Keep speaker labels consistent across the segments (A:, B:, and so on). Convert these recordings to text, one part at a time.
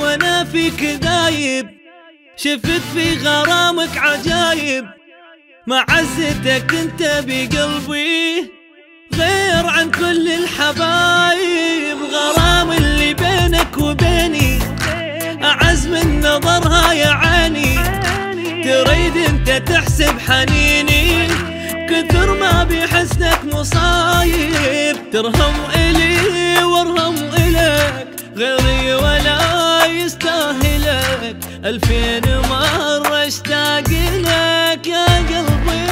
A: وانا فيك دايب، شفت في غرامك عجايب، معزتك انت بقلبي غير عن كل الحبايب. غرام اللي بينك وبيني أعز من نظرها يا عيني، تريد انت تحسب حنيني كثر ما بحسنك مصايب. ترهم إلي وارهم إلك غيري ولا يستاهلك، 2000 مرة اشتاق لك يا قلبي.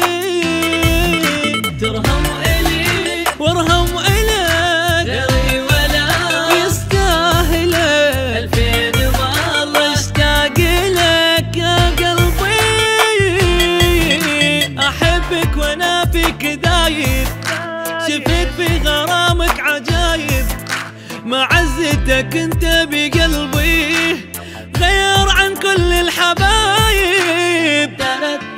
A: ترهم إلي وارهم إلك غيري ولا يستاهلك، 2000 مرة اشتاق لك يا قلبي. أحبك وانا فيك دايب، شفت في غرامك عجايب، معزتك انت بقلبي غير عن كل الحبايب.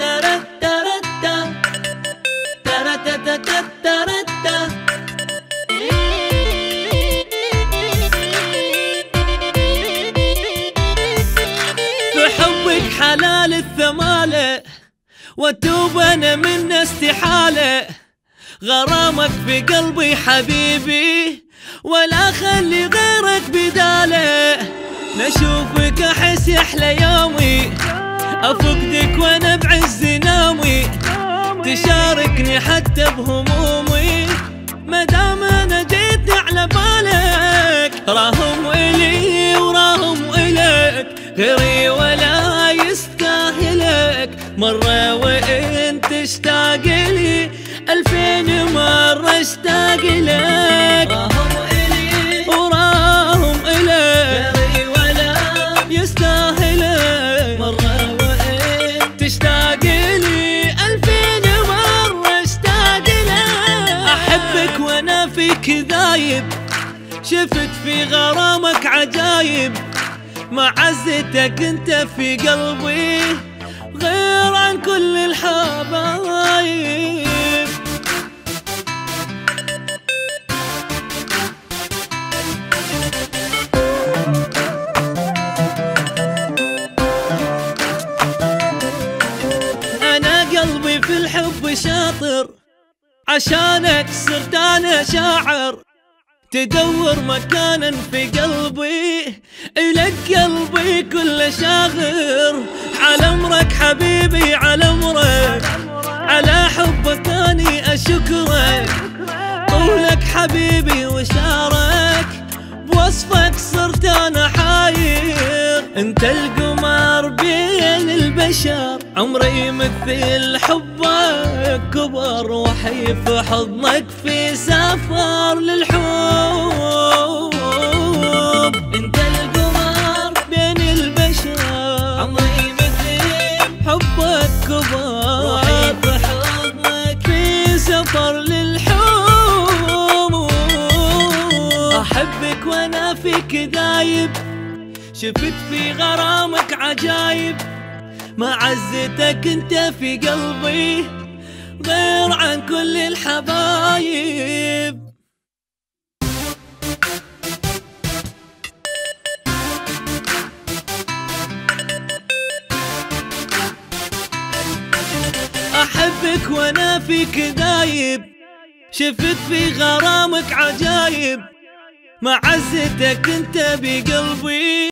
A: في حبك حلال الثمالة واتوب انا من استحالة، غرامك في قلبي حبيبي ولا خلي غيرك بداله. نشوفك احس يحلى يومي، افقدك وانا بعز نومي، تشاركني حتى بهمومي مدام انا جيت على بالك. راهم الي وراهم الك غيري ولا يستاهلك، مرة وانت تشتاق لي 2000 مرة اشتاق لك. راهم الي وراهم الك غيري ولا يستاهلك، مرة وانت تشتاق لي 2000 مرة اشتاق لك. احبك وانا فيك دايب، شفت في غرامك عجايب، معزتك انت في قلبي غير عن كل الحبايب. انا قلبي في الحب شاطر، عشانك صرت انا شاعر، تدور مكانا في قلبي إلك قلبي كله شاغر. على امرك حبيبي على امرك، على حبك اني اشكرك، طولك حبيبي وشارك بوصفك صرت انا حاير. انت القمر بين البشر، عمري يمثل حبك كبر، وحي في حضنك في سفر للحب. انت القمر بين البشر، عمري يمثل حبك كبر، وحي في حضنك في سفر للحب. احبك وانا فيك دايب، شفت في غرامك عجايب، معزتك انت في قلبي غير عن كل الحبايب. احبك وانا فيك دايب، شفت في غرامك عجايب، معزتك انت بقلبي.